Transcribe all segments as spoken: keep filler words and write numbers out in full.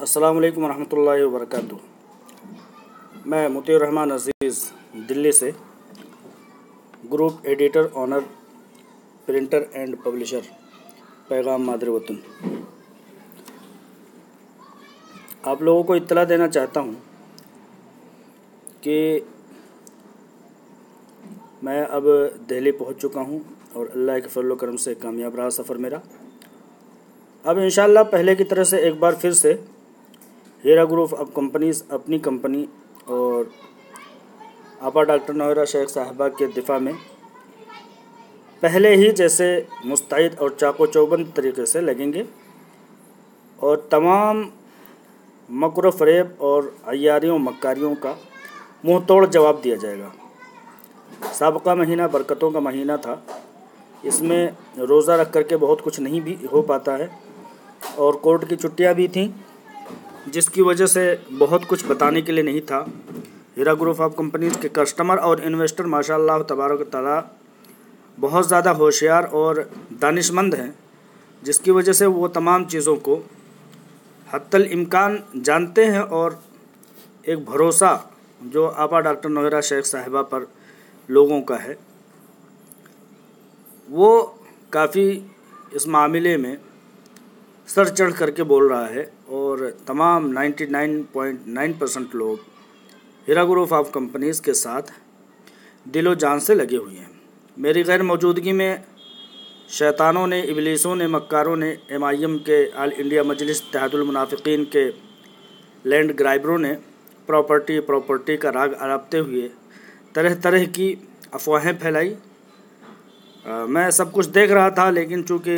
अस्सलाम वालेकुम वरहमतुल्लाहि वबरकातुहू। मैं मुतीउर रहमान अज़ीज़ दिल्ली से group editor owner printer and publisher Paigam Madar वतन आप लोगों को इत्तला देना चाहता हूँ कि मैं अब दिल्ली पहुँच चुका हूँ और अल्लाह के फजल व करम से कामयाब रहा सफ़र मेरा। अब इंशाअल्लाह पहले की तरह से एक बार फिर से हीरा ग्रुप ऑफ कंपनीज़ अपनी कंपनी और आपा डॉक्टर नौहरा शेख साहिबा के दिफा में पहले ही जैसे मुस्तैद और चाको चौबंद तरीके से लगेंगे और तमाम मकर फ़रेब और अय्यारियों मक्कारियों का मुँह तोड़ जवाब दिया जाएगा। साबका महीना बरकतों का महीना था, इसमें रोज़ा रख करके बहुत कुछ नहीं भी हो पाता है और कोर्ट की छुट्टियां भी थीं, जिसकी वजह से बहुत कुछ बताने के लिए नहीं था। हीरा ग्रुप ऑफ कंपनीज़ के कस्टमर और इन्वेस्टर माशाअल्लाह तबारक तआला बहुत ज़्यादा होशियार और दानिशमंद हैं, जिसकी वजह से वो तमाम चीज़ों को हत्तल इम्कान जानते हैं और एक भरोसा जो आपा डॉक्टर नौहरा शेख साहिबा पर लोगों का है, वो काफ़ी इस मामले में सर चढ़ करके बोल रहा है और तमाम निन्यानवे पॉइंट नौ परसेंट लोग हीरा ग्रुप ऑफ कंपनीज़ के साथ दिलो जान से लगे हुए हैं। मेरी गैर मौजूदगी में शैतानों ने, इबलीसों ने, मक्कारों ने, एम आई एम के ऑल इंडिया मजलिस इत्तेहादुल मुनाफिकीन के लैंड ग्राइबरों ने प्रॉपर्टी प्रॉपर्टी का राग अलापते हुए तरह तरह की अफवाहें फैलाई। आ, मैं सब कुछ देख रहा था, लेकिन चूँकि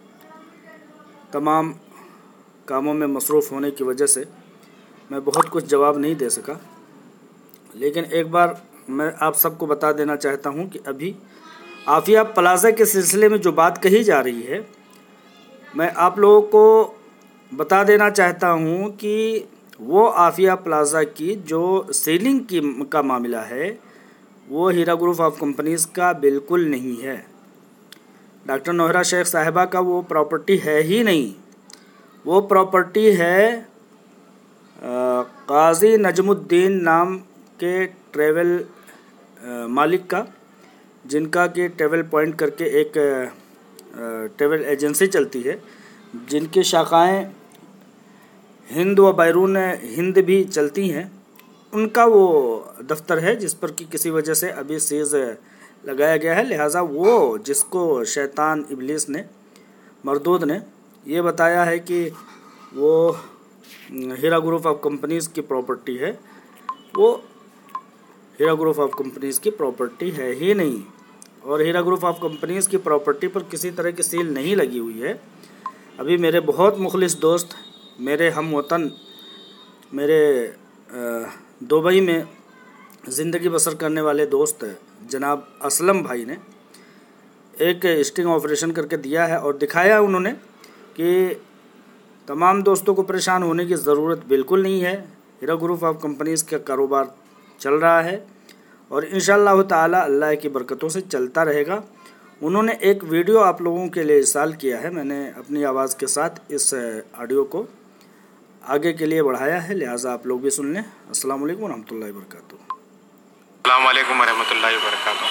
तमाम कामों में मसरूफ़ होने की वजह से मैं बहुत कुछ जवाब नहीं दे सका। लेकिन एक बार मैं आप सबको बता देना चाहता हूं कि अभी आफिया प्लाज़ा के सिलसिले में जो बात कही जा रही है, मैं आप लोगों को बता देना चाहता हूं कि वो आफिया प्लाज़ा की जो सेलिंग की का मामला है, वो हीरा ग्रुप ऑफ कंपनीज़ का बिल्कुल नहीं है। डॉक्टर नौहरा शेख साहिबा का वो प्रॉपर्टी है ही नहीं। वो प्रॉपर्टी है काजी नजमुद्दीन नाम के ट्रैवल मालिक का, जिनका कि ट्रैवल पॉइंट करके एक ट्रैवल एजेंसी चलती है, जिनकी शाखाएं हिंद व बैरून हिंद भी चलती हैं। उनका वो दफ्तर है जिस पर कि किसी वजह से अभी सीज़ लगाया गया है। लिहाजा वो जिसको शैतान इब्लीस ने, मरदूद ने ये बताया है कि वो हीरा ग्रुप ऑफ कंपनीज़ की प्रॉपर्टी है, वो हीरा ग्रुप ऑफ कंपनीज़ की प्रॉपर्टी है ही नहीं। और हीरा ग्रुप ऑफ कंपनीज़ की प्रॉपर्टी पर किसी तरह की सील नहीं लगी हुई है। अभी मेरे बहुत मुखलिस दोस्त, मेरे हम वतन, मेरे दुबई में ज़िंदगी बसर करने वाले दोस्त जनाब असलम भाई ने एक स्टिंग ऑपरेशन करके दिया है और दिखाया उन्होंने कि तमाम दोस्तों को परेशान होने की ज़रूरत बिल्कुल नहीं है। हीरा ग्रुप ऑफ कंपनीज़ का कारोबार चल रहा है और इंशाअल्लाह ताला अल्लाह की बरकतों से चलता रहेगा। उन्होंने एक वीडियो आप लोगों के लिए इरसाल किया है, मैंने अपनी आवाज़ के साथ इस ऑडियो को आगे के लिए बढ़ाया है, लिहाजा आप लोग भी सुन लें। अस्सलाम वालेकुम वरहमतुल्लाहि वबरकातुहू। अस्सलाम वालेकुम वरहमतुल्लाहि वबरकातुहू।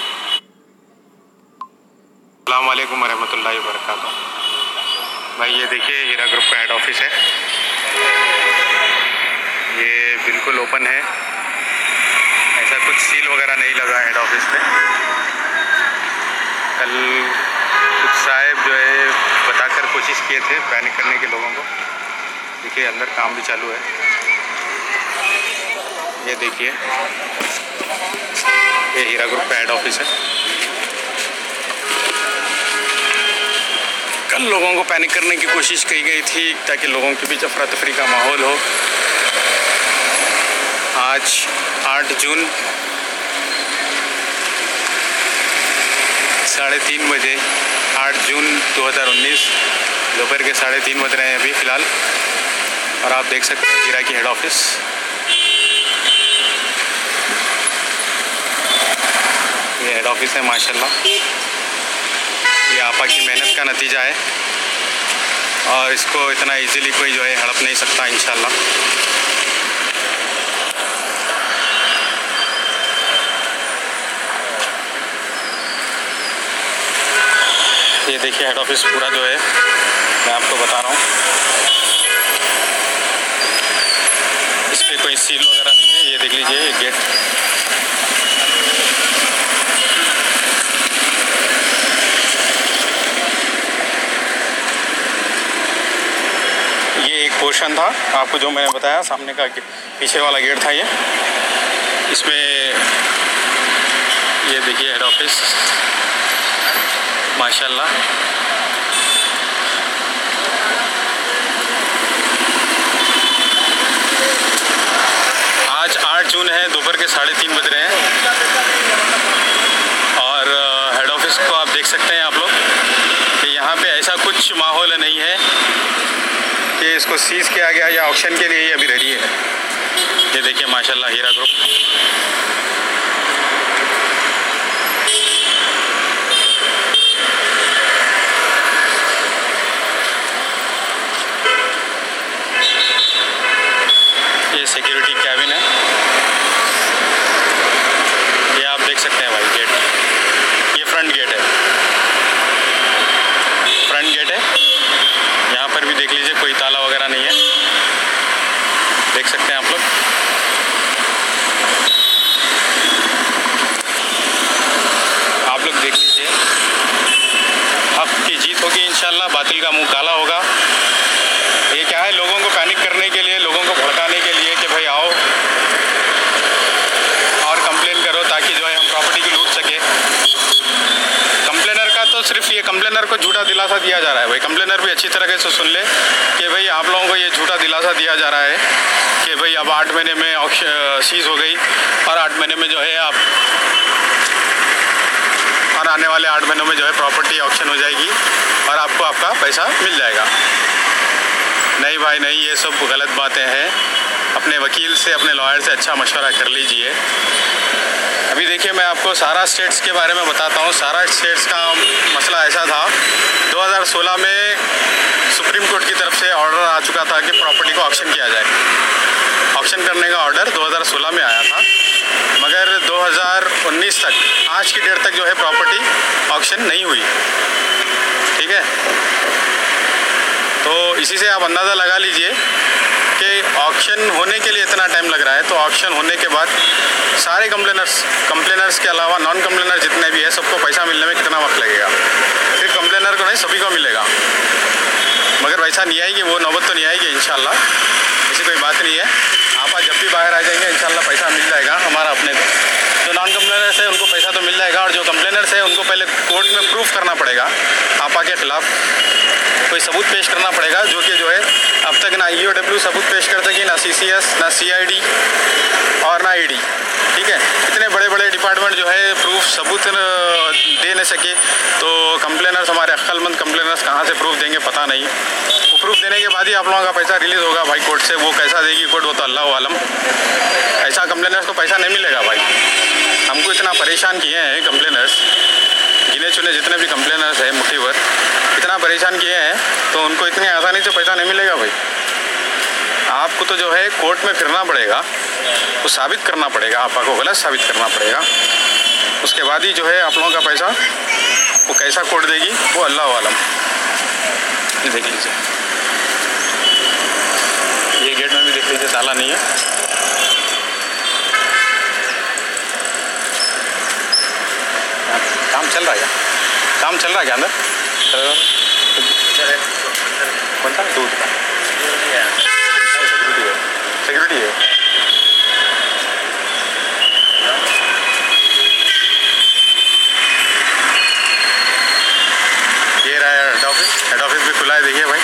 अस्सलाम वालेकुम वरहमतुल्लाहि वबरकातुहू। भाई ये देखिए हीरा ग्रुप का हेड ऑफिस है, ये बिल्कुल ओपन है, ऐसा कुछ सील वगैरह नहीं लगा हेड ऑफिस पे। कल कुछ साहब जो है बताकर कोशिश किए थे पैनिक करने के लोगों को। देखिए अंदर काम भी चालू है, ये देखिए ये हीरा ग्रुप का हेड ऑफिस है। कल लोगों को पैनिक करने की कोशिश की गई थी ताकि लोगों के बीच अफरा तफरी का माहौल हो। आज आठ जून साढ़े तीन बजे आठ जून दो हज़ार उन्नीस दोपहर के साढ़े तीन बज रहे हैं अभी फ़िलहाल, और आप देख सकते हैं हीरा की हेड ऑफिस। ये हेड ऑफिस है माशाल्लाह, ये आपा की मेहनत का नतीजा है। और इसको इतना इजीली कोई जो है हड़प नहीं सकता इंशाल्लाह। ये देखिए हेड ऑफिस पूरा जो है मैं आपको बता रहा हूँ, इस पर कोई सील वगैरह नहीं है। ये देख लीजिए ये गेट, ये एक पोर्शन था आपको जो मैंने बताया, सामने का पीछे वाला गेट था ये। इसमें ये देखिए हेड ऑफिस माशाल्लाह। आज आठ जून है, दोपहर के साढ़े तीन बज रहे हैं और हेड ऑफिस को आप देख सकते हैं आप लोग कि यहाँ पे ऐसा कुछ माहौल नहीं है कि इसको सीज किया गया या ऑक्शन के लिए ही अभी रेडी है। ये देखिए माशाल्लाह हीरा ग्रुप। ये सिक्योरिटी कैबिन है, ये आप देख सकते हैं भाई गेट, ये फ्रंट गेट है, फ्रंट गेट है। यहाँ पर भी देख लीजिए कोई ताला वगैरह नहीं है, देख सकते हैं आप लोग। आप लोग देख लीजिए, हक की जीत होगी इंशाल्लाह, बातिल का मुंह काला होगा। ये क्या है, लोगों को पैनिक करने के लिए, लोगों को भड़काने के लिए कि भाई आओ और कंप्लेन करो ताकि जो है हम प्रॉपर्टी की लूट सके। कंप्लेनर का तो सिर्फ ये कंप्लेनर को झूठा दिलासा दिया जा रहा है भाई। कंप्लेनर भी अच्छी तरीके से सुन ले कि भाई आप लोगों को ये झूठा दिलासा दिया जा रहा है कि भाई अब आठ महीने में ऑक्शन सीज हो गई और आठ महीने में जो है आप और आने वाले आठ महीनों में जो है प्रॉपर्टी ऑक्शन हो जाएगी और आपको आपका पैसा मिल जाएगा। नहीं भाई नहीं, ये सब गलत बातें हैं। अपने वकील से, अपने लॉयर से अच्छा मशवरा कर लीजिए। अभी देखिए मैं आपको सारा स्टेट्स के बारे में बताता हूँ। सारा स्टेट्स का मसला ऐसा था, दो हज़ार सोलह में सुप्रीम कोर्ट की तरफ से ऑर्डर आ चुका था कि प्रॉपर्टी को ऑक्शन किया जाए। ऑक्शन करने का ऑर्डर दो हज़ार सोलह में आया था, मगर दो हज़ार उन्नीस तक, आज की डेट तक जो है प्रॉपर्टी ऑक्शन नहीं हुई। ठीक है, तो इसी से आप अंदाज़ा लगा लीजिए कि ऑक्शन होने के लिए इतना टाइम लग रहा है। तो ऑक्शन होने के बाद सारे कंप्लेनर्स कंप्लेनर्स के अलावा नॉन कंप्लेनर जितने भी है सबको पैसा मिलने में कितना वक्त लगेगा। सिर्फ कंप्लेनर को नहीं, सभी को मिलेगा, मगर पैसा नहीं आएगी, वो नौबत तो नहीं आएगी इंशाल्लाह। ऐसी कोई बात नहीं है, आप जब भी बाहर आ जाएंगे इंशाल्लाह पैसा मिल जाएगा हमारा अपने को। जो नॉन कंप्लेनर्स है उनको पैसा तो मिल जाएगा, और जो कंप्लेनर्स है उनको पहले कोर्ट में प्रूफ करना पड़ेगा आपा के ख़िलाफ़, कोई सबूत पेश करना पड़ेगा, जो कि जो है अब तक ना ई ओ डब्ल्यू सबूत पेश कर सकी, ना सी सी एस, ना सी आई डी और ना ई डी। ठीक है, इतने बड़े बड़े डिपार्टमेंट जो है प्रूफ सबूत दे नहीं सके, तो कंप्लेनर्स, हमारे अक्लमंद कंप्लेनर्स कहाँ से प्रूफ देंगे पता नहीं। वो प्रूफ देने के बाद ही आप लोगों का पैसा रिलीज़ होगा भाई कोर्ट से। वो कैसा देगी कोर्ट, वो तो अल्लाह आलम। ऐसा कंप्लेनर्स को पैसा नहीं मिलेगा भाई। हमको इतना परेशान किए हैं कंप्लेनर्स, गिने चुने जितने भी कंप्लेनर्स हैं मुट्ठी भर, इतना परेशान किए हैं, तो उनको इतनी आसानी से पैसा नहीं मिलेगा भाई। आपको तो जो है कोर्ट में फिरना पड़ेगा, वो साबित करना पड़ेगा, आपको गलत साबित करना पड़ेगा। उसके बाद ही जो है आप लोगों का पैसा, वो कैसा कोर्ट देगी वो अल्लाह आलम। ये देख लीजिए, ये गेट में भी देख लीजिए ताला नहीं है। काम चल रहा है क्या? काम चल रहा है क्या अंदर? कौन सा दूध का सिक्योरिटी है? ये रहा हेड ऑफिस। हेड ऑफिस भी खुला है, देखिए भाई।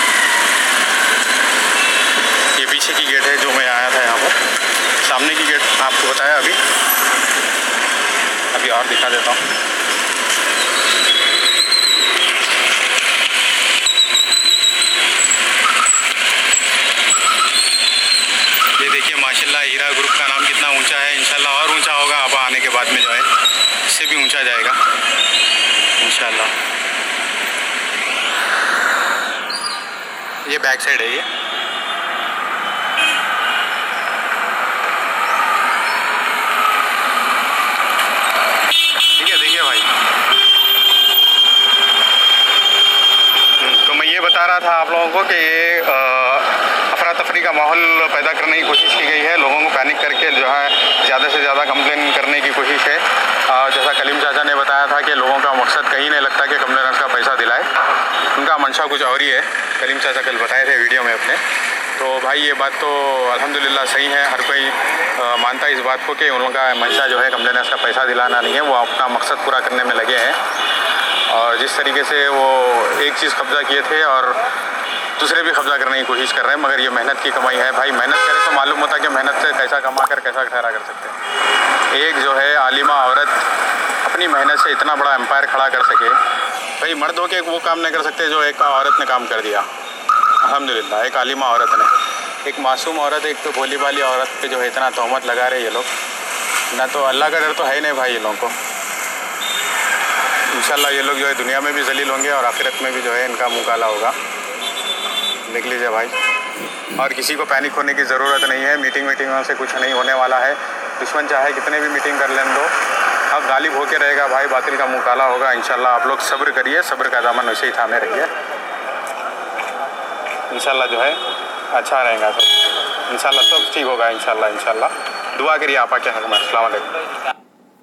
ये पीछे की गेट है जो मैं आया था यहाँ पर। सामने की गेट आपको बताया अभी अभी और दिखा देता हूँ। ये देखिए माशाल्लाह हीरा ग्रुप का नाम कितना ऊंचा है। इंशाल्लाह और ऊंचा होगा, आप आने के बाद में जो है इससे भी ऊंचा जाएगा इंशाल्लाह। ये बैक साइड है ये। ठीक है, देखिए भाई, तो मैं ये बता रहा था आप लोगों को कि ये अफरा तफरी का माहौल पैदा करने की कोशिश की गई है, लोगों को पैनिक करके जो है ज़्यादा से ज़्यादा कंप्लेन करने की कोशिश है। जैसा कलीम चाचा ने बताया था कि लोगों का मकसद कहीं नहीं लगता कि कंप्लेनेंस का पैसा दिलाए, उनका मंशा कुछ और ही है। कलीम चाचा कल बताए थे वीडियो में अपने। तो भाई ये बात तो अल्हम्दुलिल्लाह सही है, हर कोई आ, मानता है इस बात को कि उन लोगों का मंशा जो है कंप्लेनेंस का पैसा दिलाना नहीं है, वो अपना मकसद पूरा करने में लगे हैं। और जिस तरीके से वो एक चीज़ कब्ज़ा किए थे और दूसरे भी कब्ज़ा करने की कोशिश कर रहे हैं, मगर ये मेहनत की कमाई है भाई। मेहनत करें तो मालूम होता है कि मेहनत से कैसा कमा कर कैसा ठहरा कर सकते हैं। एक जो है आलिमा औरत अपनी मेहनत से इतना बड़ा एम्पायर खड़ा कर सके, भाई मर्द हो के वो काम नहीं कर सकते जो एक औरत ने काम कर दिया। अल्हम्दुलिल्लाह एक आलिमा औरत ने, एक मासूम औरत, एक तो भोली भाली औरत पे जो है इतना तोहमत लगा रहे ये लोग, ना तो अल्लाह का डर तो है ही नहीं भाई ये लोगों को। इंशाल्लाह ये लोग जो है दुनिया में भी जलील होंगे और आखिरत में भी जो है इनका मुँह काला होगा, देख लीजिए भाई। और किसी को पैनिक होने की ज़रूरत नहीं है, मीटिंग मीटिंगों से कुछ नहीं होने वाला है। दुश्मन चाहे कितने भी मीटिंग कर लें दो, अब गालिब होके रहेगा भाई, बातिल का मुँह काला होगा। इंशाल्लाह आप लोग सब्र करिए, सब्र का दामन वैसे ही थामे रहिए, इंशाल्लाह जो है अच्छा रहेगा सब, इंशाल्लाह सब ठीक होगा, इंशाल्लाह इंशाल्लाह दुआ करिए आपा के हक़ में। अस्सलाम वालेकुम।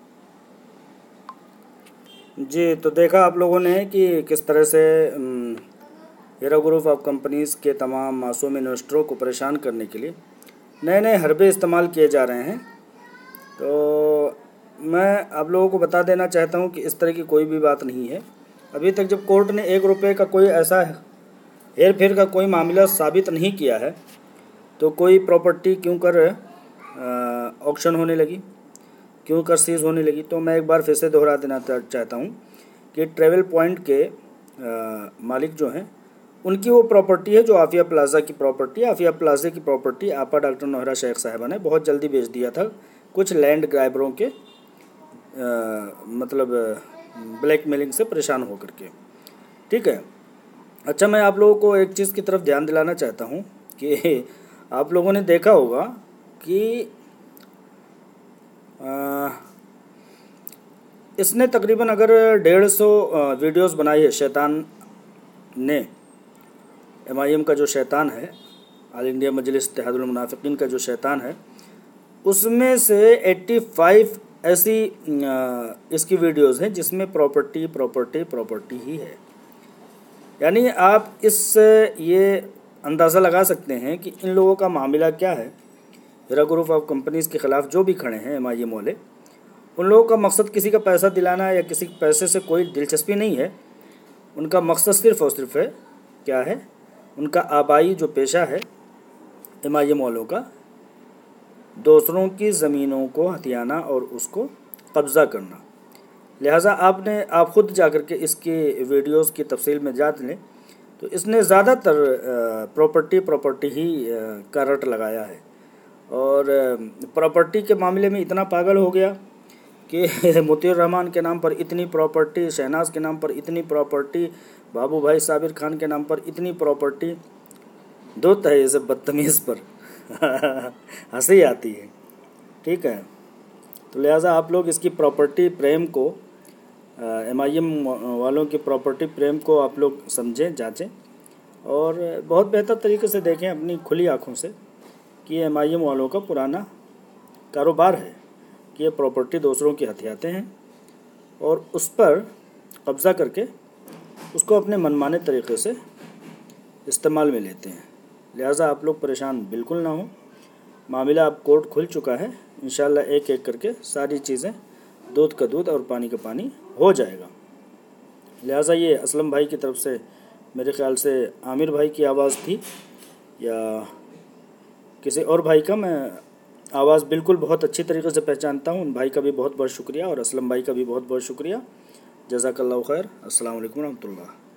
जी, तो देखा आप लोगों ने कि किस तरह से हीरा ग्रुप ऑफ कंपनीज़ के तमाम मासूम इन्वेस्टरों को परेशान करने के लिए नए नए हरबे इस्तेमाल किए जा रहे हैं। तो मैं आप लोगों को बता देना चाहता हूं कि इस तरह की कोई भी बात नहीं है। अभी तक जब कोर्ट ने एक रुपये का कोई ऐसा हेर फेर का कोई मामला साबित नहीं किया है, तो कोई प्रॉपर्टी क्यों कर ऑक्शन होने लगी, क्यों कर सीज होने लगी। तो मैं एक बार फिर से दोहरा देना चाहता हूं कि ट्रेवल पॉइंट के आ, मालिक जो हैं उनकी वो प्रॉपर्टी है जो आफिया प्लाज़ा की प्रॉपर्टी है। आफिया प्लाज़ा की प्रॉपर्टी आपा डॉक्टर नोहरा शेख साहिबा ने बहुत जल्दी बेच दिया था कुछ लैंड ग्रैबरों के आ, मतलब ब्लैक मेलिंग से परेशान होकर के। ठीक है, अच्छा मैं आप लोगों को एक चीज़ की तरफ ध्यान दिलाना चाहता हूँ कि आप लोगों ने देखा होगा कि आ, इसने तकरीबन अगर डेढ़ सौ वीडियोज़ बनाई है शैतान ने, एम आई एम का जो शैतान है, ऑल इंडिया मजलिस इत्तेहादुल मुनाफिकीन का जो शैतान है, उसमें से पचासी ऐसी इसकी वीडियोज़ हैं जिसमें प्रॉपर्टी प्रॉपर्टी प्रॉपर्टी ही है। यानी आप इससे ये अंदाज़ा लगा सकते हैं कि इन लोगों का मामला क्या है। हीरा ग्रुप ऑफ कंपनीज़ के ख़िलाफ़ जो भी खड़े हैं एम आई एम वाले, उन लोगों का मकसद किसी का पैसा दिलाना या किसी पैसे से कोई दिलचस्पी नहीं है। उनका मकसद सिर्फ़ और सिर्फ है क्या है, उनका आबाई जो पेशा है एम आई एम वालों का, दूसरों की ज़मीनों को हथियाना और उसको कब्ज़ा करना। लिहाजा आपने आप ख़ुद जाकर के इसकी वीडियोस की तफसील में जान लें तो इसने ज़्यादातर प्रॉपर्टी प्रॉपर्टी ही का रट लगाया है। और प्रॉपर्टी के मामले में इतना पागल हो गया कि मोतीउर रहमान के नाम पर इतनी प्रॉपर्टी, शहनाज के नाम पर इतनी प्रॉपर्टी, बाबू भाई साबिर खान के नाम पर इतनी प्रॉपर्टी। दो है इसे बदतमीज़ पर हंसी आती है। ठीक है, तो लिहाजा आप लोग इसकी प्रॉपर्टी प्रेम को, एम आई एम वालों की प्रॉपर्टी प्रेम को आप लोग समझें, जांचें और बहुत बेहतर तरीके से देखें अपनी खुली आँखों से कि एम आई एम वालों का पुराना कारोबार है कि ये प्रॉपर्टी दूसरों की हथियाते हैं और उस पर कब्ज़ा करके उसको अपने मनमाने तरीके से इस्तेमाल में लेते हैं। लिहाजा आप लोग परेशान बिल्कुल ना हो, मामला अब कोर्ट खुल चुका है, इंशाल्लाह एक एक करके सारी चीज़ें दूध का दूध और पानी का पानी हो जाएगा। लिहाजा ये असलम भाई की तरफ से मेरे ख़्याल से आमिर भाई की आवाज़ थी या किसी और भाई का, मैं आवाज़ बिल्कुल बहुत अच्छी तरीके से पहचानता हूँ। उन भाई का भी बहुत बहुत शुक्रिया और असलम भाई का भी बहुत बहुत शुक्रिया। जज़ाकल्लाहु खैर। अस्सलाम वालेकुम रहमतुल्लाह।